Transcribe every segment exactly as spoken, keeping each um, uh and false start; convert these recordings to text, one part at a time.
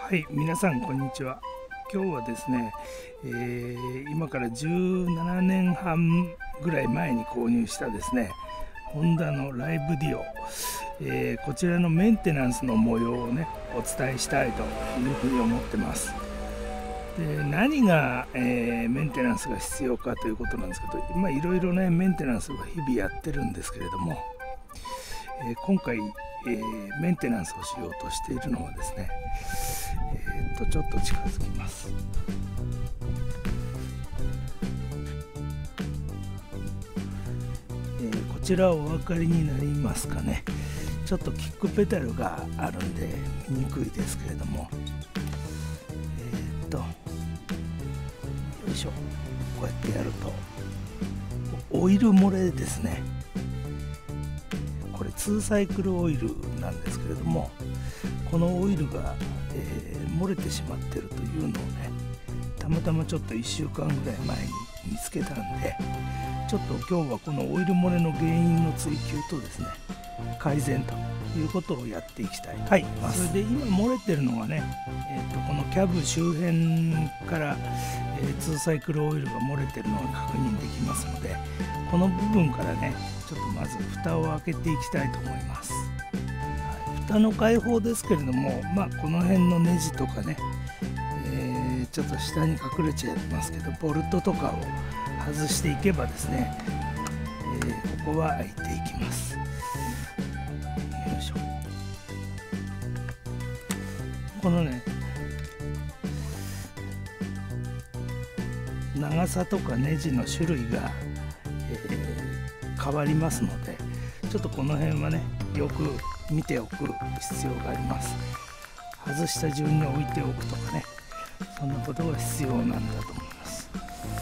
はい、皆さんこんにちは。今日はですね、えー、今からじゅうななねんはんぐらい前に購入したですね、ホンダのライブディオ、えー、こちらのメンテナンスの模様をねお伝えしたいというふうに思ってます。で何が、えー、メンテナンスが必要かということなんですけど、まあいろいろねメンテナンスは日々やってるんですけれども、えー、今回、えー、メンテナンスをしようとしているのはですね、えー、っとちょっと近づきます。えー、こちらお分かりになりますかね。ちょっとキックペダルがあるんで見にくいですけれども、えー、っとよいしょ、こうやってやるとオイル漏れですね。これツーサイクルオイルなんですけれども、このオイルが、えー、漏れてしまっているというのをね、たまたまちょっといっしゅうかんぐらい前に見つけたんで、ちょっと今日はこのオイル漏れの原因の追求とですね、改善ということをやっていきたいと思います。それで今漏れてるのがね、えー、とこのキャブ周辺から、えー、ツーサイクルオイルが漏れてるのが確認できますので、この部分からねちょっとまず蓋を開けていきたいと思います。はい、蓋の開放ですけれども、まあこの辺のネジとかね、えー、ちょっと下に隠れちゃいますけど、ボルトとかを外していけばですね、えー、ここは開いていきます。よいしょ。このね長さとかネジの種類が、えー、変わりますので、ちょっとこの辺はねよく見ておく必要があります。外した順に置いておくとかね、そんなことが必要なんだと思います。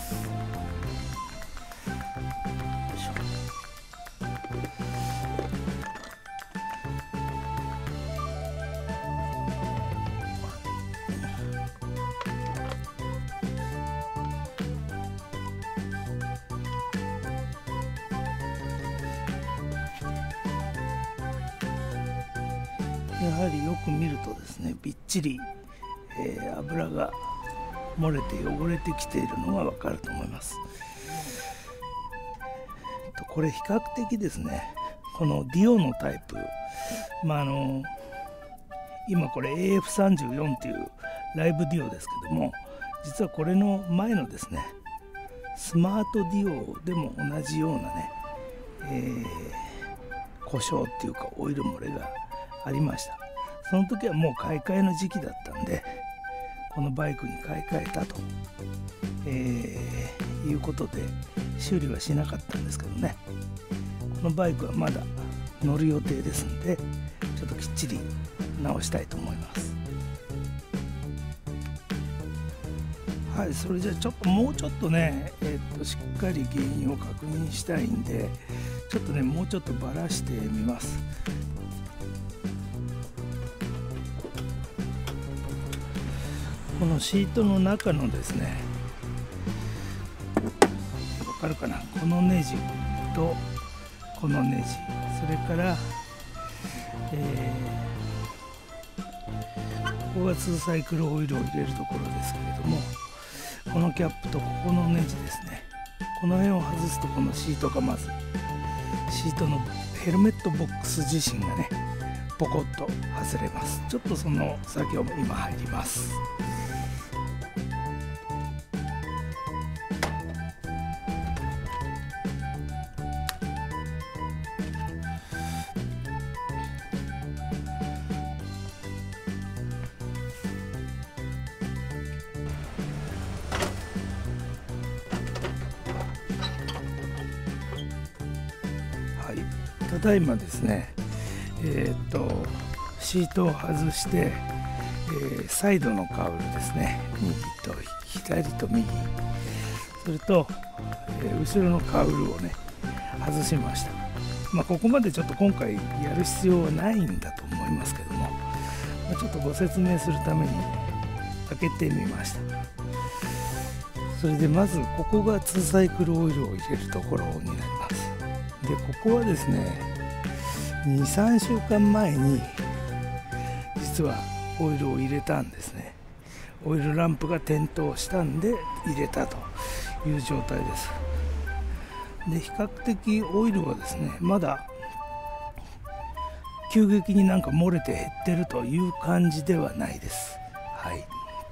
やはりよく見るとですね、びっちり、えー、油が漏れて汚れてきているのがわかると思います。これ比較的ですね、このディオのタイプ、まああの今これ エーエフさんじゅうよん っていうライブディオですけども、実はこれの前のですねスマートディオでも同じようなね、えー、故障っていうかオイル漏れがありました。その時はもう買い替えの時期だったんで、このバイクに買い替えたと、えー、いうことで修理はしなかったんですけどね、このバイクはまだ乗る予定ですんで、ちょっときっちり直したいと思います。はい、それじゃあちょっともうちょっとね、えー、っとしっかり原因を確認したいんで、ちょっとねもうちょっとばらしてみます。このシートの中のですね、わかるかな、このネジとこのネジ、それから、えー、ここがツーサイクルオイルを入れるところですけれども、このキャップとここのネジですね、この辺を外すとこのシートがまず、シートのヘルメットボックス自身がねポコッと外れます。ちょっとその作業も今入ります。ただいまですね、えー、っとシートを外して、えー、サイドのカウルですね、右と左と右、それと、えー、後ろのカウルをね外しました。まあ、ここまでちょっと今回やる必要はないんだと思いますけども、まあ、ちょっとご説明するために開けてみました。それでまずここがツーサイクルオイルを入れるところになります。でここはですねにさんしゅうかんまえに実はオイルを入れたんですね。オイルランプが点灯したんで入れたという状態です。で比較的オイルはですねまだ急激になんか漏れて減ってるという感じではないです。はい。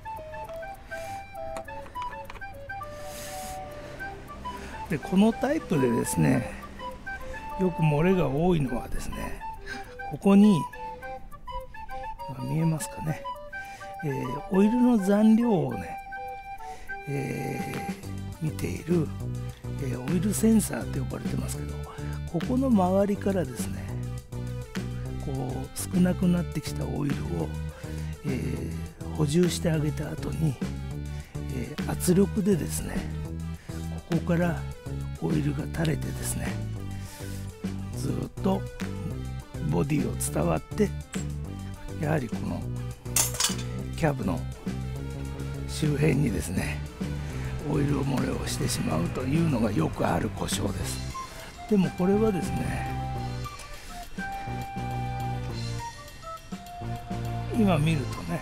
でこのタイプでですねよく漏れが多いのはですね、ここに見えますかね、えー、オイルの残量をね、えー、見ている、えー、オイルセンサーと呼ばれてますけど、ここの周りからですねこう少なくなってきたオイルを、えー、補充してあげた後に、えー、圧力でですねここからオイルが垂れてですねずっとボディを伝わって、やはりこのキャブの周辺にですねオイル漏れをしてしまうというのがよくある故障です。でもこれはですね今見るとね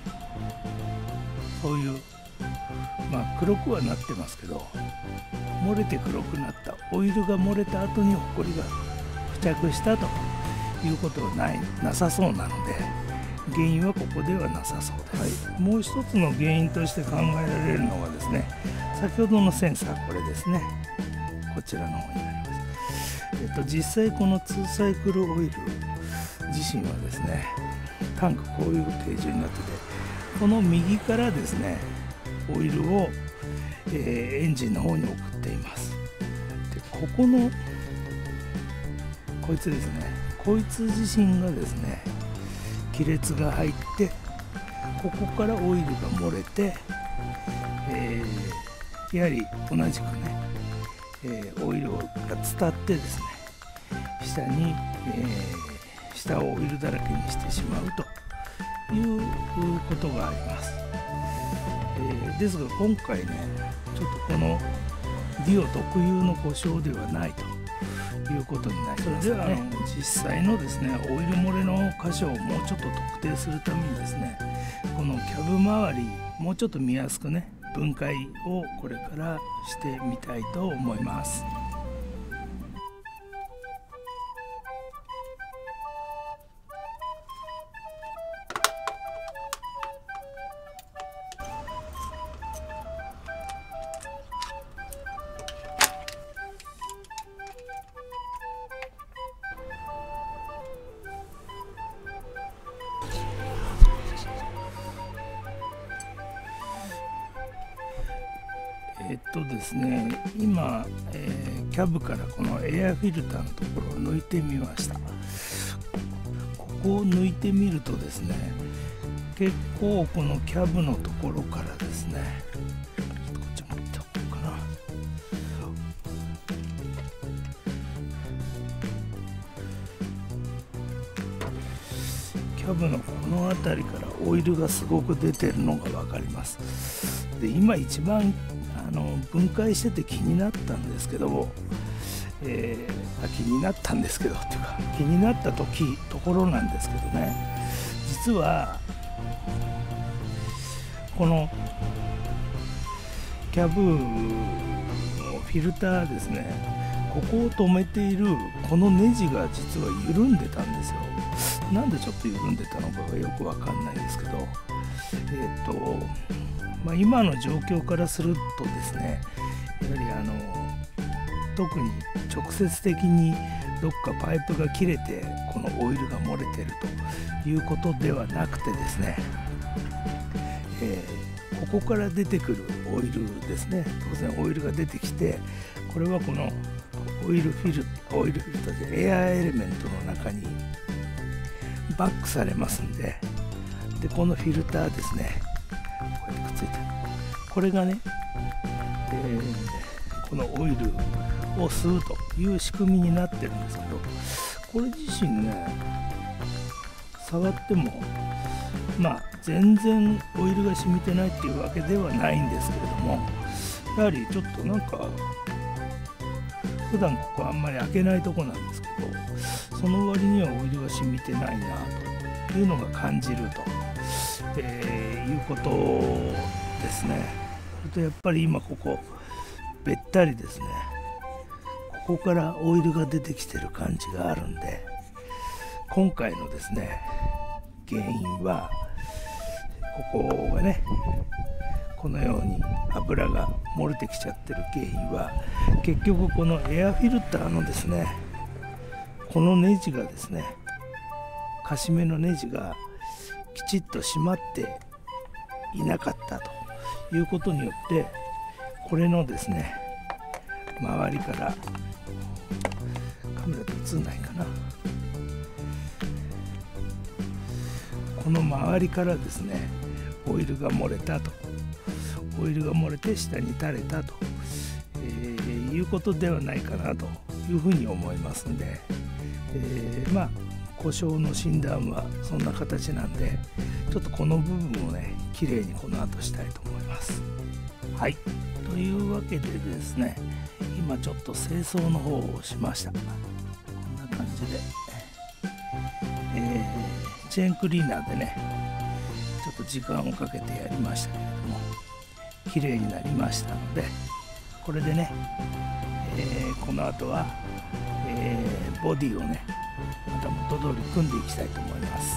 そういうまあ黒くはなってますけど、漏れて黒くなったオイルが漏れた後にホコリが付着したということはないなさそうなので、原因はここではなさそうです。はい、もう一つの原因として考えられるのはですね、先ほどのセンサーこれですね、こちらの方になります。えっと、実際このツーサイクルオイル自身はですねタンクこういう形状になってて、この右からですねオイルを、えー、エンジンの方に送っています。でここのこいつですね、こいつ自身がですね亀裂が入ってここからオイルが漏れて、えー、やはり同じくね、えー、オイルが伝ってですね下に、えー、下をオイルだらけにしてしまうということがあります。えー、ですが今回ねちょっとこのディオ特有の故障ではないということになりますね。それではあの実際のですねオイル漏れの箇所をもうちょっと特定するためにですね、このキャブ周りもうちょっと見やすくね分解をこれからしてみたいと思います。えっとですね、今、えー、キャブからこのエアフィルターのところを抜いてみました。ここを抜いてみるとですね、結構このキャブのところからですね、ちょっとこっち持っておこうかな。キャブのこの辺りからオイルがすごく出てるのが分かります。で、今一番あの分解してて気になったんですけど、えー、あ気になったんですけどっていうか気になった時ところなんですけどね、実はこのキャブのフィルターですね、ここを止めているこのネジが実は緩んでたんですよ。なんでちょっと緩んでたのかがよくわかんないですけど、えっとまあ、今の状況からするとですね、やはりあの特に直接的にどっかパイプが切れてこのオイルが漏れてるということではなくてですね、えー、ここから出てくるオイルですね、当然オイルが出てきて、これはこのオイルフィルオイルフィルターでエアエレメントの中にバックされますんで、でこのフィルターですね、こうやってくっついてる、これがね、えー、このオイルを吸うという仕組みになってるんですけど、これ自身ね触ってもまあ全然オイルが染みてないっていうわけではないんですけれども、やはりちょっとなんか普段ここあんまり開けないとこなんですけど、その割にはオイルが染みてないなというのが感じるとえー、いうことですね。それとやっぱり今ここべったりですね、ここからオイルが出てきてる感じがあるんで、今回のですね原因はここがねこのように油が漏れてきちゃってる原因は、結局このエアフィルターのですねこのネジがですね、カシメのネジがきちっと締まっていなかったということによって、これのですね周りから、カメラで映んないかな、この周りからですねオイルが漏れたと、オイルが漏れて下に垂れたと、えー、いうことではないかなというふうに思いますんで、えー、まあ故障の診断はそんな形なんで、ちょっとこの部分をねきれいにこの後したいと思います。はい、というわけでですね、今ちょっと清掃の方をしました。こんな感じで、えー、チェーンクリーナーでねちょっと時間をかけてやりましたけれども、綺麗になりましたので、これでね、えー、この後は、えー、ボディをねまた元通り組んでいきたいと思います。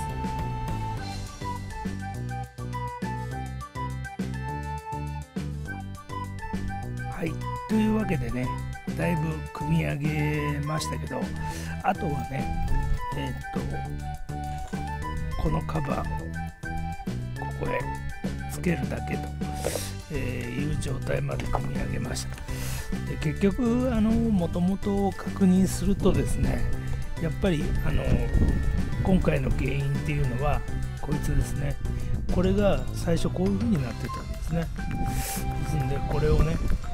はい、というわけでね、だいぶ組み上げましたけど、あとはねえー、っとこのカバーをここへつけるだけと、えー、いう状態まで組み上げました。で結局あの元々確認するとですね、やっぱりあの今回の原因っていうのはこいつですね。これが最初こういう風になってたんですね。ですんでこれをね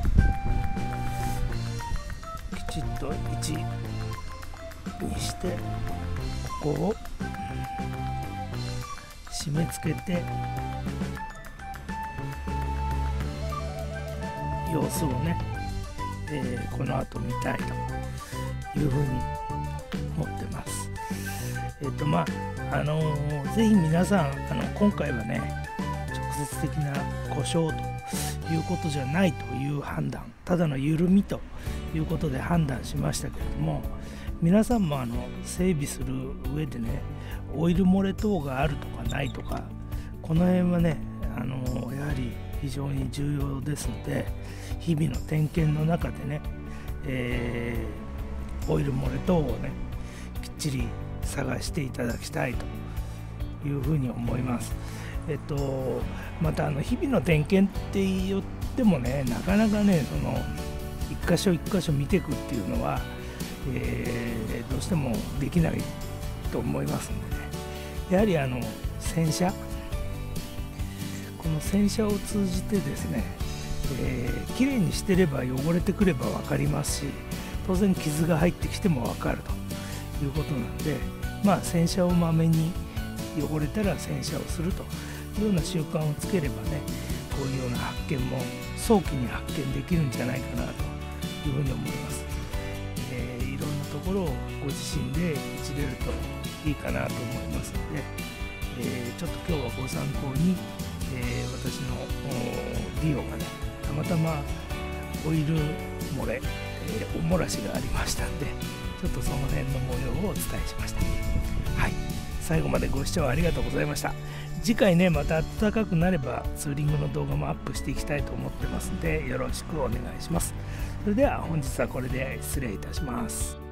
きちっといちにしてここを締め付けて様子をね、えー、この後見たいというふうに思ってます。えっ、ー、とまああのー、ぜひ皆さんあの今回はね直接的な故障ということじゃないという判断、ただの緩みということで判断しましたけれども、皆さんもあの整備する上でねオイル漏れ等があるとかないとか、この辺はねあのー、やはり非常に重要ですので、日々の点検の中でね、えー、オイル漏れ等をねきっちり探していただきたいというふうに思います。えっとまたあの日々の点検って言ってもね、なかなかねその一箇所一箇所見ていくっていうのは、えー、どうしてもできないと思いますんでね、やはりあの洗車、この洗車を通じてですね、えー、きれいにしてれば汚れてくれば分かりますし、当然傷が入ってきても分かるということなんで、まあ洗車をまめに汚れたら洗車をするというような習慣をつければね、こういうような発見も早期に発見できるんじゃないかなというふうに思います。えー、いろんなところをご自身でいじれるといいかなと思いますので、えー、ちょっと今日はご参考に、えー、私のディオがねたまたまオイル漏れ、えー、お漏らしがありましたんで、ちょっとその辺の模様をお伝えしました。はい、最後までご視聴ありがとうございました。次回ねまた暖かくなればツーリングの動画もアップしていきたいと思ってますので、よろしくお願いします。それでは本日はこれで失礼いたします。